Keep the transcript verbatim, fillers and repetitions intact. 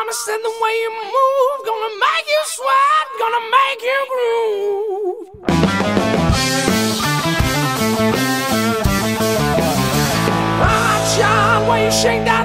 understand the way you move. Gonna make you sweat, gonna make you groove. Ah, child, why you shake that?